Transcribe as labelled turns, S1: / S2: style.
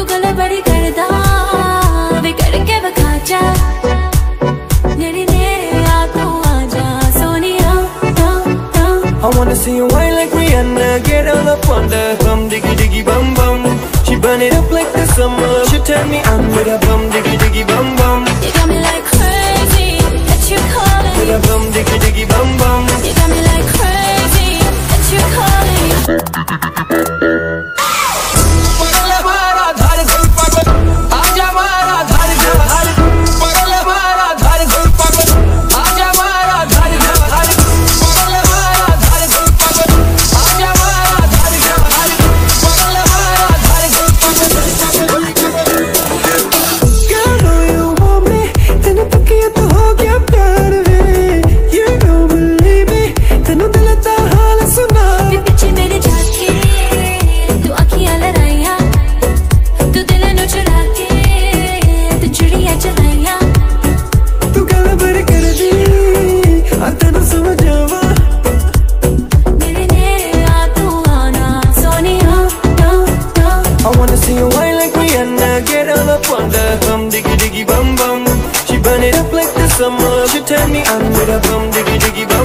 S1: गले बड़ी करदा वे करके बखा जा मेरी नेरे आ तू आजा Sonia
S2: I wanna see you whine like Rihanna, get all up on the bum diggy diggy bum bum. She burn it up like the summer. She turn me on with a bum diggy diggy bum bum.
S1: You got me like crazy that you calling
S2: with a bum diggy diggy bum bum.
S1: You got me like crazy that you calling
S2: She burn it up like the summer. She turn me on with a bum diggy diggy bum.